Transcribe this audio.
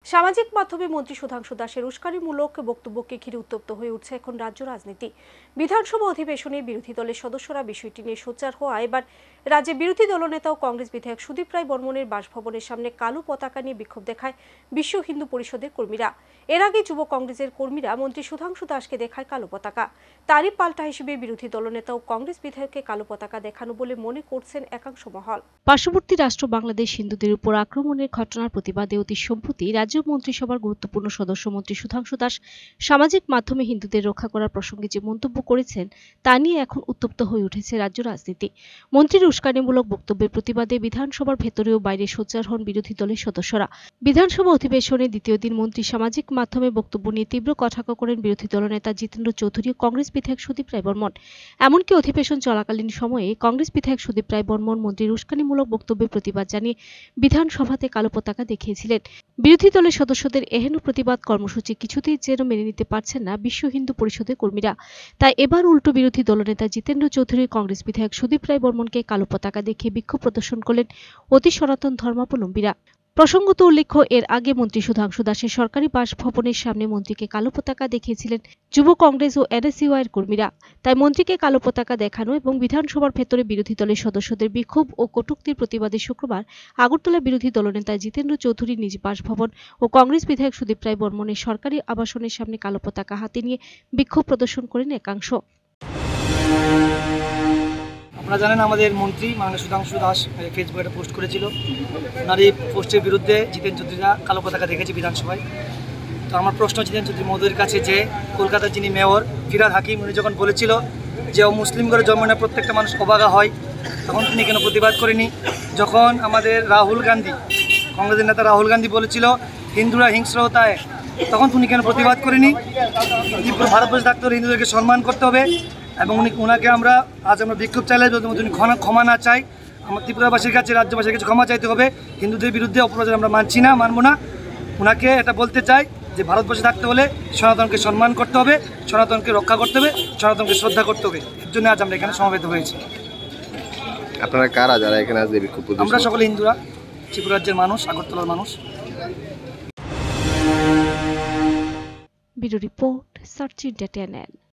সামাজিক মাধ্যমে মন্ত্রী সুধাংশু দাসের উস্কানিমূলক বক্তব্যকে ঘিরে উত্তপ্ত হয়ে উঠছে এখন রাজ্য রাজনীতি। বিধানসভা অধিবেশনে বিরোধী দলের সদস্যরা বিষয়টি নিয়ে সোচ্চার হওয়া এবার রাজ্যে বিরোধী দলনেতা ও কংগ্রেস বিধায়ক সুদীপ রায় বর্মনের বাসভবনের সামনে কালো পতাকা নিয়ে বিক্ষোভ দেখায় বিশ্ব হিন্দু পরিষদের কর্মীরা। এর আগে যুব কংগ্রেসের কর্মীরা মন্ত্রী সুধাংশু দাসকে দেখায় কালো পতাকা। তারই পাল্টা হিসেবে বিরোধী দলনেতা ও কংগ্রেস বিধায়ককে কালো পতাকা দেখানো বলে মনে করছেন একাংশ মহল। পার্শ্ববর্তী রাষ্ট্র বাংলাদেশ হিন্দুদের উপর আক্রমণের ঘটনার প্রতিবাদে অতি সম্প্রতি রাজ্য মন্ত্রিসভার গুরুত্বপূর্ণ সদস্য মন্ত্রী সুধাংশু দাস সামাজিক মাধ্যমে হিন্দুদের রক্ষা করার প্রসঙ্গে যে মন্তব্য করেছেন তা নিয়ে এখন উত্তপ্ত হয়ে উঠেছে রাজ্য রাজনীতি। মন্ত্রীর উস্কানিমূলক বক্তব্যের প্রতিবাদে বিধানসভার ভেতরে ও বাইরে সোচ্চার হন বিরোধী দলের সদস্যরা। বিধানসভা অধিবেশনের দ্বিতীয় দিন মন্ত্রী সামাজিক মাধ্যমে বক্তব্য নিয়ে তীব্র কটাক্ষ করেন বিরোধী দলনেতা জিতেন্দ্র চৌধুরী ও কংগ্রেস বিধায়ক সুদীপ রায় বর্মন। এমনকি অধিবেশন চলাকালীন সময়ে কংগ্রেস বিধায়ক সুদীপ রায় বর্মন মন্ত্রীর উস্কানিমূলক বক্তব্যের প্রতিবাদ জানিয়ে বিধানসভাতে কালো পতাকা দেখিয়েছিলেন। বিরোধী দলের সদস্যদের এহেন প্রতিবাদ কর্মসূচি কিছুতেই যেন মেনে নিতে পারছেন না বিশ্ব হিন্দু পরিষদের কর্মীরা। তাই এবার উল্টো বিরোধী দলনেতা জিতেন্দ্র চৌধুরী কংগ্রেস বিধায়ক সুদীপ রায় বর্মনকে কালো পতাকা দেখিয়ে বিক্ষোভ প্রদর্শন করলেন অতি সনাতন ধর্মাবলম্বীরা। প্রসঙ্গত উল্লেখ্য, এর আগে মন্ত্রী সুধাংশু দাসের সরকারি বাসভবনের সামনে মন্ত্রীকে কালো পতাকা দেখিয়েছিলেন যুব কংগ্রেস ও এনএসইউআইয়ের কর্মীরা। তাই মন্ত্রীকে কালো পতাকা দেখানো এবং বিধানসভার ভেতরে বিরোধী দলের সদস্যদের বিক্ষোভ ও কটূক্তির প্রতিবাদে শুক্রবার আগরতলা বিরোধী দলনেতা জিতেন্দ্র চৌধুরী নিজ বাসভবন ও কংগ্রেস বিধায়ক সুদীপ রায় বর্মনের সরকারি আবাসনের সামনে কালো পতাকা হাতে নিয়ে বিক্ষোভ প্রদর্শন করেন একাংশ। আপনারা জানেন আমাদের মন্ত্রী মাননীয় সুধাংশু দাস ফেসবুকে একটা পোস্ট করেছিল। ওনার এই পোস্টের বিরুদ্ধে জিতেন চৌধুরীরা কালো পতাকা দেখেছে বিধানসভায়। তো আমার প্রশ্ন জিতেন চৌধুরী মহোদয়ের কাছে যে কলকাতার যিনি মেয়র ফিরহাদ হাকিম, উনি যখন বলেছিল যে মুসলিম ঘরে জন্ম নেওয়া প্রত্যেকটা মানুষ অবাগা হয়, তখন তিনি কেন প্রতিবাদ করেনি? যখন আমাদের রাহুল গান্ধী, কংগ্রেসের নেতা রাহুল গান্ধী বলেছিল হিন্দুরা হিংস্র হতা হয়, তখন তিনি কেন প্রতিবাদ করেনি? ভারতবর্ষে থাকতে হলে হিন্দুদেরকে সম্মান করতে হবে এবং ওনাকে আমরা বিক্ষোভ চাইলে যদি ক্ষমা না চাই, আমার ত্রিপুরাবাসীর কাছে, রাজ্যবাসীর কাছে ক্ষমা চাইতে হবে। হিন্দুদের বিরুদ্ধে অপপ্রচার আমরা মানবো না। ওনাকে এটা বলতে চাই যে ভারতবর্ষে থাকতে হলে সনাতনকে সম্মান করতে হবে, সনাতনকে রক্ষা করতে হবে, সনাতনকে শ্রদ্ধা করতে হবে। এর জন্য আজ আমরা এখানে সমবেত হয়েছি। আপনারা কারা যারা এখানে আজ বিক্ষোভ? আমরা সকলে হিন্দুরা, ত্রিপুরা রাজ্যের মানুষ, আগরতলার মানুষ। Bureau report, search India channel.